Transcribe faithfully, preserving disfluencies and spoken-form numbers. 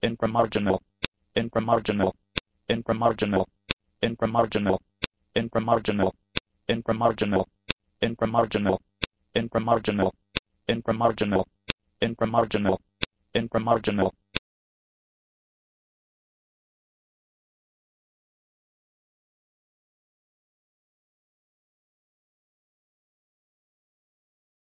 intramarginal, intramarginal, intramarginal, intramarginal, intramarginal, intramarginal, intramarginal, intramarginal, intramarginal, intramarginal, intramarginal,